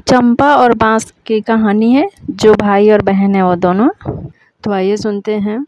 चंपा और बांस की कहानी है। जो भाई और बहन है वो दोनों। तो आइए सुनते हैं।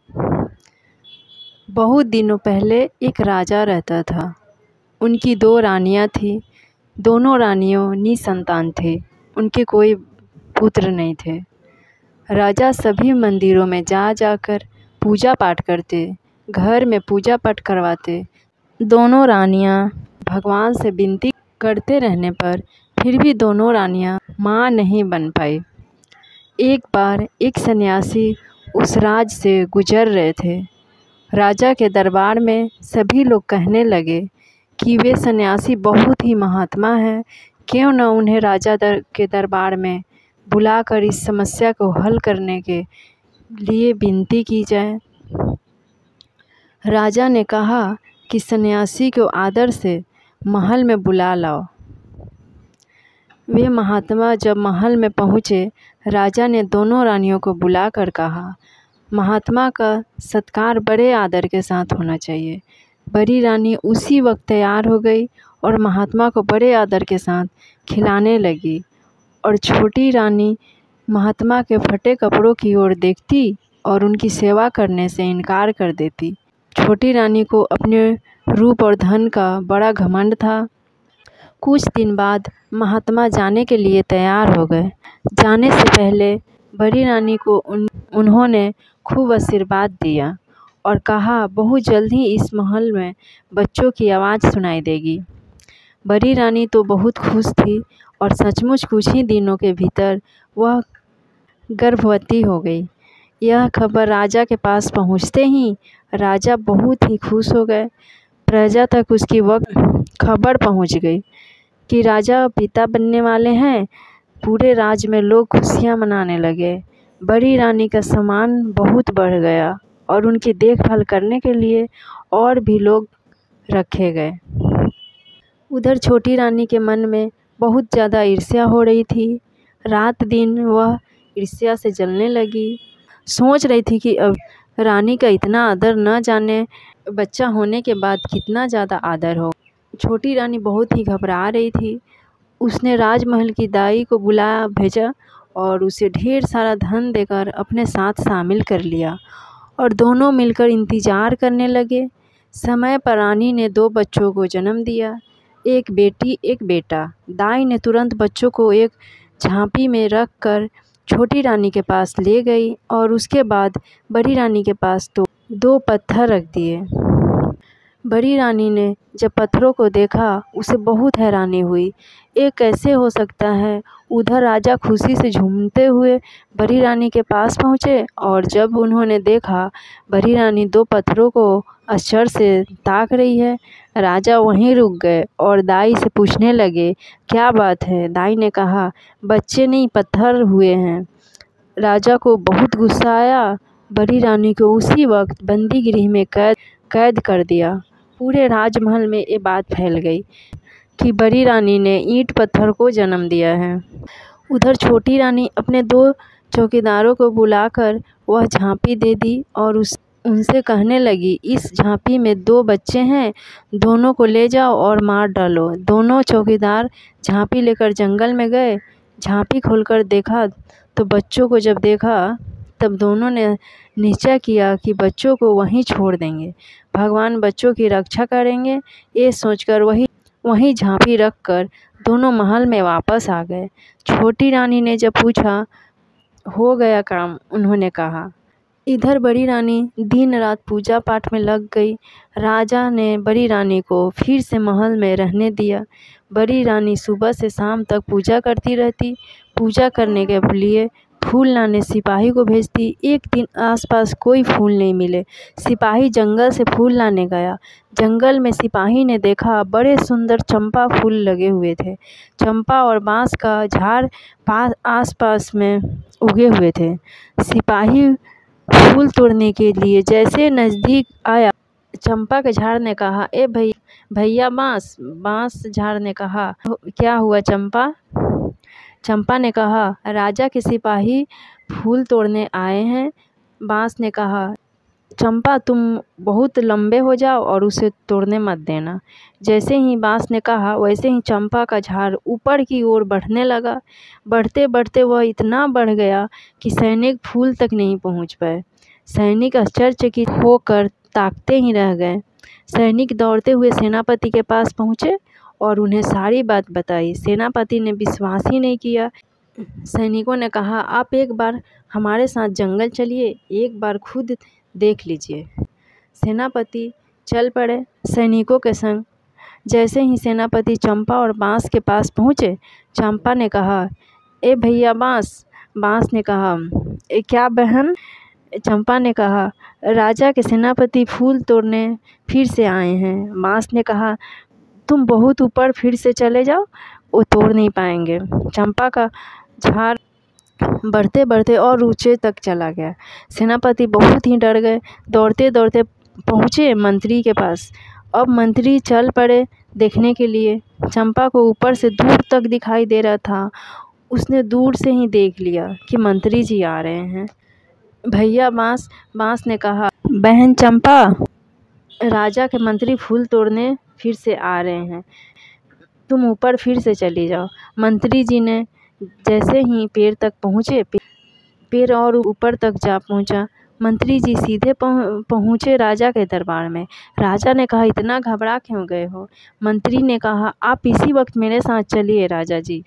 बहुत दिनों पहले एक राजा रहता था। उनकी 2 रानियां थीं। दोनों रानियों निसंतान थे। उनके कोई पुत्र नहीं थे। राजा सभी मंदिरों में जा जाकर पूजा पाठ करते, घर में पूजा पाठ करवाते। दोनों रानियां भगवान से विनती करते रहने पर फिर भी दोनों रानियां माँ नहीं बन पाई। एक बार एक सन्यासी उस राज से गुजर रहे थे। राजा के दरबार में सभी लोग कहने लगे कि वे सन्यासी बहुत ही महात्मा हैं, क्यों न उन्हें राजा के दरबार में बुलाकर इस समस्या को हल करने के लिए विनती की जाए। राजा ने कहा कि सन्यासी को आदर से महल में बुला लाओ। वे महात्मा जब महल में पहुँचे, राजा ने दोनों रानियों को बुलाकर कहा, महात्मा का सत्कार बड़े आदर के साथ होना चाहिए। बड़ी रानी उसी वक्त तैयार हो गई और महात्मा को बड़े आदर के साथ खिलाने लगी, और छोटी रानी महात्मा के फटे कपड़ों की ओर देखती और उनकी सेवा करने से इनकार कर देती। छोटी रानी को अपने रूप और धन का बड़ा घमंड था। कुछ दिन बाद महात्मा जाने के लिए तैयार हो गए। जाने से पहले बड़ी रानी को उन्होंने खूब आशीर्वाद दिया और कहा, बहुत जल्द ही इस महल में बच्चों की आवाज़ सुनाई देगी। बड़ी रानी तो बहुत खुश थी और सचमुच कुछ ही दिनों के भीतर वह गर्भवती हो गई। यह खबर राजा के पास पहुंचते ही राजा बहुत ही खुश हो गए। प्रजा तक उसकी खबर पहुंच गई कि राजा पिता बनने वाले हैं। पूरे राज्य में लोग खुशियां मनाने लगे। बड़ी रानी का सम्मान बहुत बढ़ गया और उनकी देखभाल करने के लिए और भी लोग रखे गए। उधर छोटी रानी के मन में बहुत ज़्यादा ईर्ष्या हो रही थी। रात दिन वह ईर्ष्या से जलने लगी। सोच रही थी कि अब रानी का इतना आदर न जाने बच्चा होने के बाद कितना ज़्यादा आदर हो। छोटी रानी बहुत ही घबरा रही थी। उसने राजमहल की दाई को बुला भेजा और उसे ढेर सारा धन देकर अपने साथ शामिल कर लिया और दोनों मिलकर इंतज़ार करने लगे। समय पर रानी ने 2 बच्चों को जन्म दिया, एक बेटी एक बेटा। दाई ने तुरंत बच्चों को एक झांपी में रख कर छोटी रानी के पास ले गई और उसके बाद बड़ी रानी के पास तो 2 पत्थर रख दिए। बड़ी रानी ने जब पत्थरों को देखा उसे बहुत हैरानी हुई। ये कैसे हो सकता है। उधर राजा खुशी से झूमते हुए बड़ी रानी के पास पहुँचे और जब उन्होंने देखा बड़ी रानी 2 पत्थरों को आश्चर्य से ताक रही है, राजा वहीं रुक गए और दाई से पूछने लगे, क्या बात है। दाई ने कहा, बच्चे नहीं पत्थर हुए हैं। राजा को बहुत गुस्सा आया। बड़ी रानी को उसी वक्त बंदी गृह में कैद कर दिया। पूरे राजमहल में ये बात फैल गई कि बड़ी रानी ने ईंट पत्थर को जन्म दिया है। उधर छोटी रानी अपने 2 चौकीदारों को बुलाकर वह झांपी दे दी और उनसे कहने लगी, इस झांपी में 2 बच्चे हैं, दोनों को ले जाओ और मार डालो। दोनों चौकीदार झांपी लेकर जंगल में गए। झांपी खोलकर देखा तो बच्चों को जब देखा तब दोनों ने निश्चय किया कि बच्चों को वहीं छोड़ देंगे, भगवान बच्चों की रक्षा करेंगे। ये सोचकर वहीं झांपी रखकर दोनों महल में वापस आ गए। छोटी रानी ने जब पूछा, हो गया काम, उन्होंने कहा। इधर बड़ी रानी दिन रात पूजा पाठ में लग गई। राजा ने बड़ी रानी को फिर से महल में रहने दिया। बड़ी रानी सुबह से शाम तक पूजा करती रहती। पूजा करने के लिए फूल लाने सिपाही को भेजती। एक दिन आसपास कोई फूल नहीं मिले। सिपाही जंगल से फूल लाने गया। जंगल में सिपाही ने देखा बड़े सुंदर चंपा फूल लगे हुए थे। चंपा और बांस का झाड़ आसपास में उगे हुए थे। सिपाही फूल तोड़ने के लिए जैसे नज़दीक आया, चंपा के झाड़ ने कहा, ए भैया बांस झाड़ ने कहा, क्या हुआ चंपा। चंपा ने कहा, राजा के सिपाही फूल तोड़ने आए हैं। बांस ने कहा, चंपा तुम बहुत लंबे हो जाओ और उसे तोड़ने मत देना। जैसे ही बांस ने कहा वैसे ही चंपा का झाड़ ऊपर की ओर बढ़ने लगा। बढ़ते बढ़ते वह इतना बढ़ गया कि सैनिक फूल तक नहीं पहुंच पाए। सैनिक आश्चर्यचकित होकर ताकते ही रह गए। सैनिक दौड़ते हुए सेनापति के पास पहुँचे और उन्हें सारी बात बताई। सेनापति ने विश्वास ही नहीं किया। सैनिकों ने कहा, आप एक बार हमारे साथ जंगल चलिए, एक बार खुद देख लीजिए। सेनापति चल पड़े सैनिकों के संग। जैसे ही सेनापति चंपा और बांस के पास पहुँचे, चंपा ने कहा, ए भैया बांस। बांस ने कहा, ए क्या बहन। चंपा ने कहा, राजा के सेनापति फूल तोड़ने फिर से आए हैं। बांस ने कहा, तुम बहुत ऊपर फिर से चले जाओ, वो तोड़ नहीं पाएंगे। चंपा का झाड़ बढ़ते बढ़ते और ऊंचे तक चला गया। सेनापति बहुत ही डर गए। दौड़ते दौड़ते पहुँचे मंत्री के पास। अब मंत्री चल पड़े देखने के लिए। चंपा को ऊपर से दूर तक दिखाई दे रहा था। उसने दूर से ही देख लिया कि मंत्री जी आ रहे हैं। भैया बांस। बांस ने कहा, बहन चंपा, राजा के मंत्री फूल तोड़ने फिर से आ रहे हैं, तुम ऊपर फिर से चली जाओ। मंत्री जी ने जैसे ही पेड़ तक पहुँचे, पेड़ और ऊपर तक जा पहुँचा। मंत्री जी सीधे पहुँचे राजा के दरबार में। राजा ने कहा, इतना घबरा क्यों गए हो। मंत्री ने कहा, आप इसी वक्त मेरे साथ चलिए राजा जी।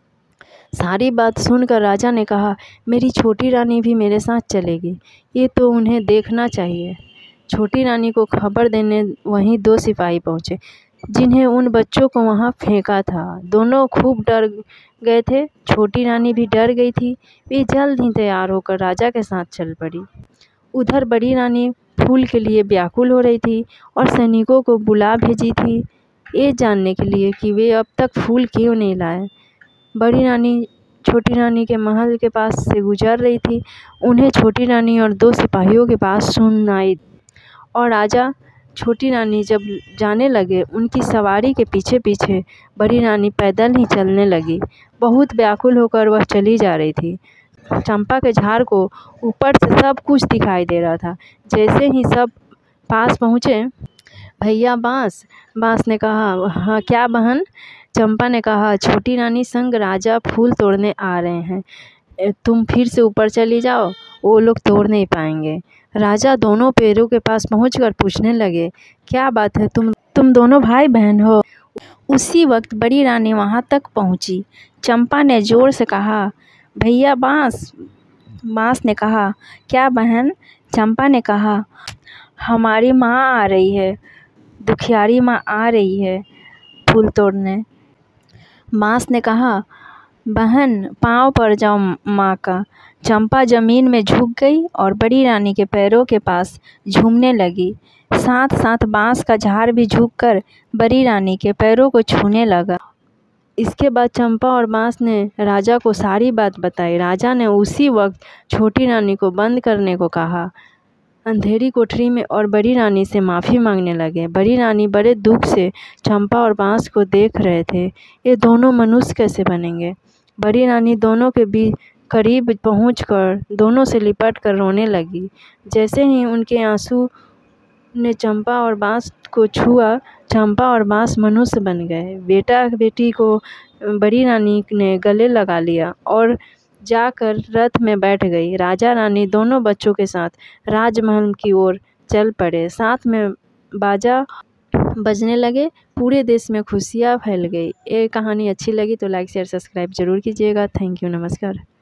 सारी बात सुनकर राजा ने कहा, मेरी छोटी रानी भी मेरे साथ चलेगी, ये तो उन्हें देखना चाहिए। छोटी रानी को खबर देने वहीं 2 सिपाही पहुँचे, जिन्हें उन बच्चों को वहाँ फेंका था। दोनों खूब डर गए थे। छोटी रानी भी डर गई थी। वे जल्द ही तैयार होकर राजा के साथ चल पड़ी। उधर बड़ी रानी फूल के लिए व्याकुल हो रही थी और सैनिकों को बुला भेजी थी, ये जानने के लिए कि वे अब तक फूल क्यों नहीं लाए। बड़ी रानी छोटी रानी के महल के पास से गुजर रही थी। उन्हें छोटी रानी और 2 सिपाहियों के पास सुनाई और राजा छोटी रानी जब जाने लगे, उनकी सवारी के पीछे पीछे बड़ी रानी पैदल ही चलने लगी। बहुत व्याकुल होकर वह चली जा रही थी। चंपा के झाड़ को ऊपर से सब कुछ दिखाई दे रहा था। जैसे ही सब पास पहुँचे, भैया बांस। बांस ने कहा, हाँ क्या बहन। चंपा ने कहा, छोटी रानी संग राजा फूल तोड़ने आ रहे हैं, तुम फिर से ऊपर चली जाओ, वो लोग तोड़ नहीं पाएंगे। राजा दोनों पेड़ों के पास पहुंचकर पूछने लगे, क्या बात है, तुम दोनों भाई बहन हो। उसी वक्त बड़ी रानी वहां तक पहुंची। चंपा ने जोर से कहा, भैया बांस। बांस ने कहा, क्या बहन। चंपा ने कहा, हमारी माँ आ रही है, दुखियारी माँ आ रही है फूल तोड़ने। बांस ने कहा, बहन पाँव पड़ जाओ माँ का। चंपा जमीन में झुक गई और बड़ी रानी के पैरों के पास झूमने लगी। साथ साथ बांस का झाड़ भी झुककर बड़ी रानी के पैरों को छूने लगा। इसके बाद चंपा और बांस ने राजा को सारी बात बताई। राजा ने उसी वक्त छोटी रानी को बंद करने को कहा अंधेरी कोठरी में और बड़ी रानी से माफ़ी मांगने लगे। बड़ी रानी बड़े दुख से चंपा और बांस को देख रहे थे। ये दोनों मनुष्य कैसे बनेंगे। बड़ी रानी दोनों के बीच करीब पहुंचकर दोनों से लिपट कर रोने लगी। जैसे ही उनके आंसू ने चंपा और बांस को छुआ, चंपा और बांस मनुष्य बन गए। बेटा बेटी को बड़ी रानी ने गले लगा लिया और जाकर रथ में बैठ गई। राजा रानी दोनों बच्चों के साथ राजमहल की ओर चल पड़े। साथ में बाजा बजने लगे। पूरे देश में खुशियाँ फैल गई। ये कहानी अच्छी लगी तो लाइक शेयर सब्सक्राइब जरूर कीजिएगा। थैंक यू, नमस्कार।